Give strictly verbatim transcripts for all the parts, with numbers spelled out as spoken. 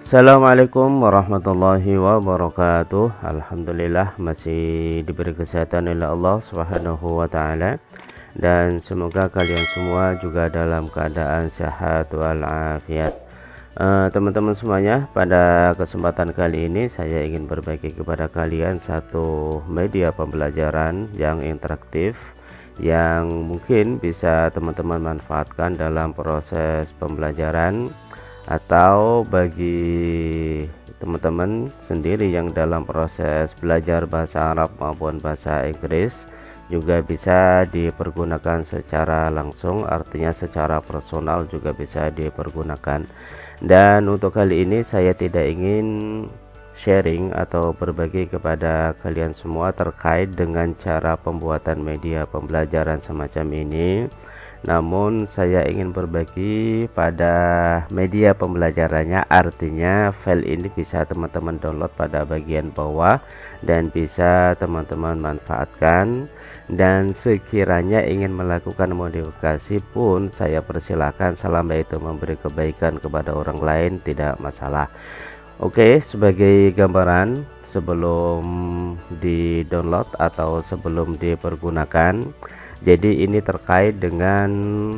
Assalamualaikum warahmatullahi wabarakatuh. Alhamdulillah masih diberi kesehatan oleh Allah Subhanahu wa taala, dan semoga kalian semua juga dalam keadaan sehat walafiat. Uh, teman-teman semuanya, pada kesempatan kali ini saya ingin berbagi kepada kalian satu media pembelajaran yang interaktif yang mungkin bisa teman-teman manfaatkan dalam proses pembelajaran, atau bagi teman-teman sendiri yang dalam proses belajar bahasa Arab maupun bahasa Inggris juga bisa dipergunakan secara langsung, artinya secara personal juga bisa dipergunakan. Dan untuk kali ini saya tidak ingin sharing atau berbagi kepada kalian semua terkait dengan cara pembuatan media pembelajaran semacam ini, namun saya ingin berbagi pada media pembelajarannya, artinya file ini bisa teman-teman download pada bagian bawah dan bisa teman-teman manfaatkan. Dan sekiranya ingin melakukan modifikasi pun saya persilahkan, selama itu memberi kebaikan kepada orang lain tidak masalah. Oke, sebagai gambaran sebelum di download atau sebelum dipergunakan, jadi ini terkait dengan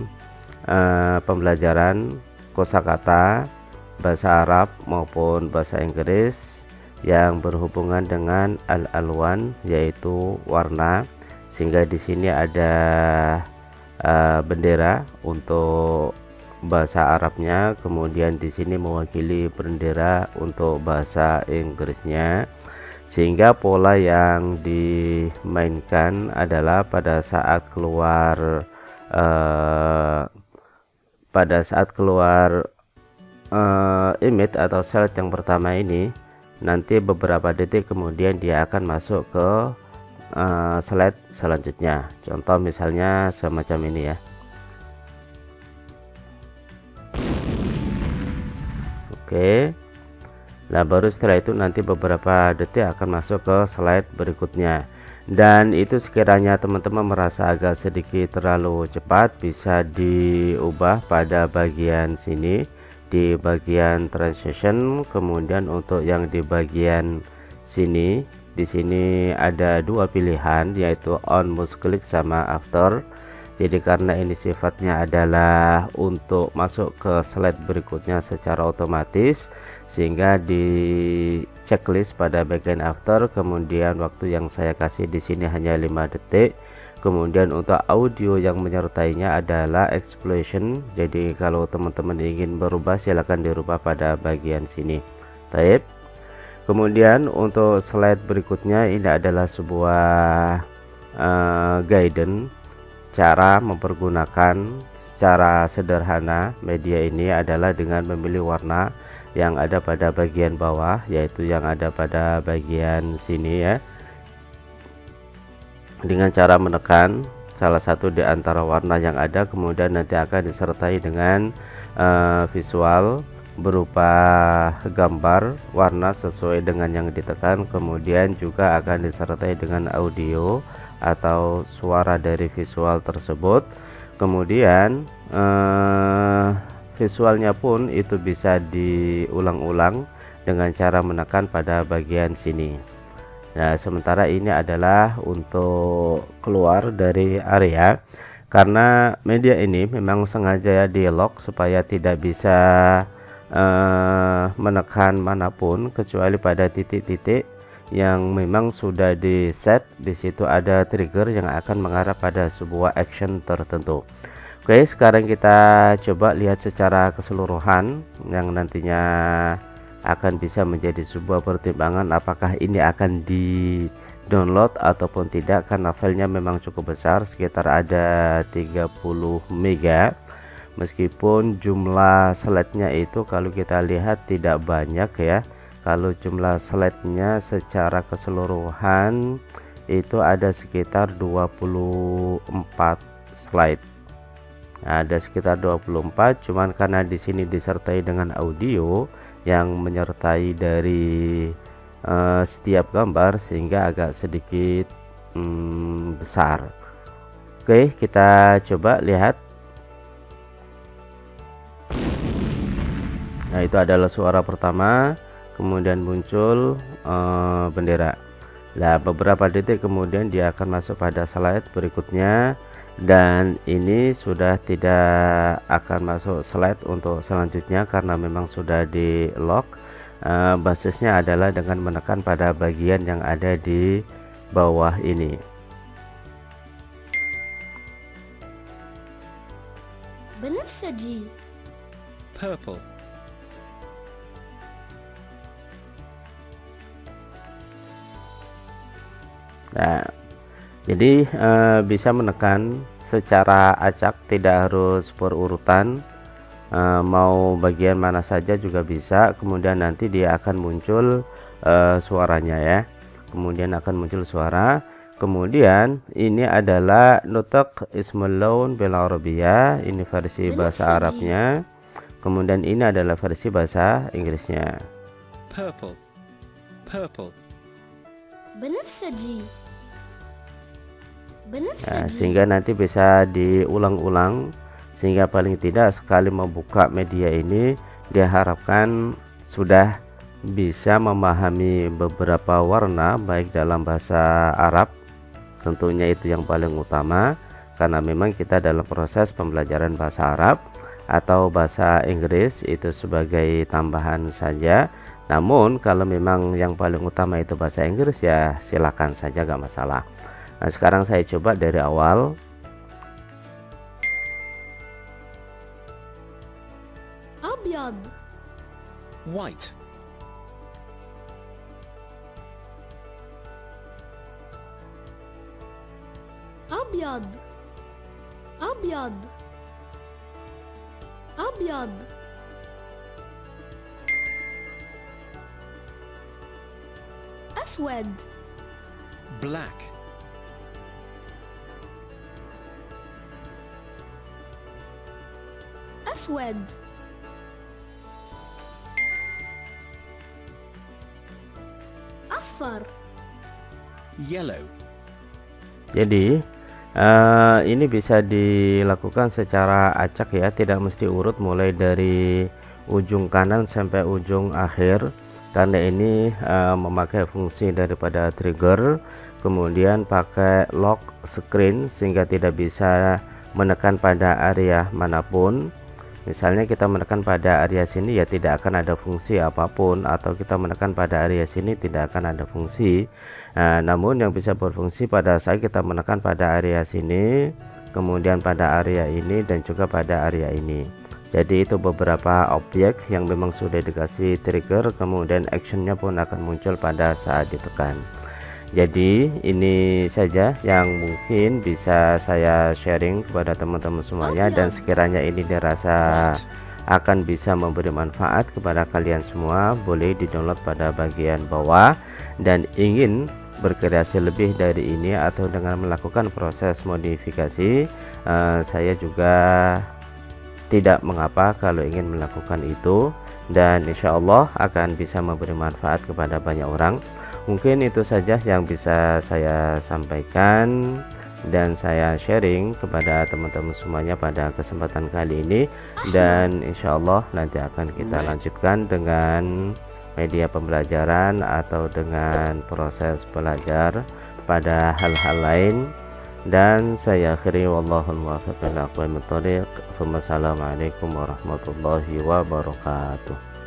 uh, pembelajaran kosakata bahasa Arab maupun bahasa Inggris yang berhubungan dengan al-alwan, yaitu warna, sehingga di sini ada uh, bendera untuk bahasa Arabnya, kemudian di sini mewakili bendera untuk bahasa Inggrisnya. Sehingga pola yang dimainkan adalah pada saat keluar uh, pada saat keluar uh, image atau slide yang pertama ini, nanti beberapa detik kemudian dia akan masuk ke uh, slide selanjutnya. Contoh misalnya semacam ini ya. Oke. Nah, baru setelah itu nanti beberapa detik akan masuk ke slide berikutnya. Dan itu sekiranya teman-teman merasa agak sedikit terlalu cepat, bisa diubah pada bagian sini di bagian transition. Kemudian untuk yang di bagian sini, di sini ada dua pilihan, yaitu on mouse click sama after. Jadi karena ini sifatnya adalah untuk masuk ke slide berikutnya secara otomatis, sehingga di checklist pada bagian after, kemudian waktu yang saya kasih di sini hanya lima detik. Kemudian untuk audio yang menyertainya adalah explosion. Jadi kalau teman-teman ingin berubah, silahkan dirubah pada bagian sini. Baik. Kemudian untuk slide berikutnya, ini adalah sebuah uh, guidance cara mempergunakan secara sederhana media ini adalah dengan memilih warna yang ada pada bagian bawah, yaitu yang ada pada bagian sini ya, dengan cara menekan salah satu di antara warna yang ada, kemudian nanti akan disertai dengan uh, visual berupa gambar warna sesuai dengan yang ditekan, kemudian juga akan disertai dengan audio atau suara dari visual tersebut. Kemudian eh, visualnya pun itu bisa diulang-ulang dengan cara menekan pada bagian sini. Nah, sementara ini adalah untuk keluar dari area, karena media ini memang sengaja di lock supaya tidak bisa eh, menekan manapun kecuali pada titik-titik yang memang sudah di set. Di situ ada trigger yang akan mengarah pada sebuah action tertentu. Oke, sekarang kita coba lihat secara keseluruhan yang nantinya akan bisa menjadi sebuah pertimbangan apakah ini akan di download ataupun tidak, karena filenya memang cukup besar, sekitar ada tiga puluh mega. Meskipun jumlah slide-nya itu kalau kita lihat tidak banyak ya. Kalau jumlah slide-nya secara keseluruhan itu ada sekitar dua puluh empat slide. Nah, ada sekitar dua puluh empat, cuman karena di sini disertai dengan audio yang menyertai dari uh, setiap gambar, sehingga agak sedikit hmm, besar. Oke, kita coba lihat. Nah, itu adalah suara pertama, kemudian muncul uh, bendera. Nah, beberapa detik kemudian dia akan masuk pada slide berikutnya, dan ini sudah tidak akan masuk slide untuk selanjutnya karena memang sudah di lock. Uh, basisnya adalah dengan menekan pada bagian yang ada di bawah ini. بنفسجي purple, Nah, jadi uh, bisa menekan secara acak, tidak harus berurutan. Uh, mau bagian mana saja juga bisa. Kemudian nanti dia akan muncul uh, suaranya ya. Kemudian akan muncul suara. Kemudian ini adalah nutuk ismul laun bil arabiyah, ini versi bahasa Arabnya. Kemudian ini adalah versi bahasa Inggrisnya. purple, purple, بنفسجي Nah, بنفسجي sehingga nanti bisa diulang-ulang, sehingga paling tidak sekali membuka media ini diharapkan sudah bisa memahami beberapa warna baik dalam bahasa Arab. Tentunya itu yang paling utama, karena memang kita dalam proses pembelajaran bahasa Arab, atau bahasa Inggris itu sebagai tambahan saja. Namun kalau memang yang paling utama itu bahasa Inggris, ya silakan saja, gak masalah. Nah, sekarang saya coba dari awal. أبيض white, أبيض أبيض أبيض أسود black, أسود أصفر yellow, Jadi uh, ini bisa dilakukan secara acak ya, tidak mesti urut mulai dari ujung kanan sampai ujung akhir, karena ini uh, memakai fungsi daripada trigger. Kemudian pakai lock screen sehingga tidak bisa menekan pada area manapun. Misalnya kita menekan pada area sini, ya tidak akan ada fungsi apapun, atau kita menekan pada area sini tidak akan ada fungsi. Nah, namun yang bisa berfungsi pada saat kita menekan pada area sini, kemudian pada area ini, dan juga pada area ini. Jadi itu beberapa objek yang memang sudah dikasih trigger, kemudian actionnya pun akan muncul pada saat ditekan. Jadi ini saja yang mungkin bisa saya sharing kepada teman-teman semuanya, dan sekiranya ini dirasa akan bisa memberi manfaat kepada kalian semua, boleh di-download pada bagian bawah. Dan ingin berkreasi lebih dari ini atau dengan melakukan proses modifikasi, uh, saya juga tidak mengapa kalau ingin melakukan itu, dan insya Allah akan bisa memberi manfaat kepada banyak orang. Mungkin itu saja yang bisa saya sampaikan dan saya sharing kepada teman-teman semuanya pada kesempatan kali ini, dan insya Allah nanti akan kita lanjutkan dengan media pembelajaran atau dengan proses belajar pada hal-hal lain. Dan saya akhiri, wallahul muwaffiq ila aqwamit thoriq. Wassalamualaikum warahmatullahi wabarakatuh.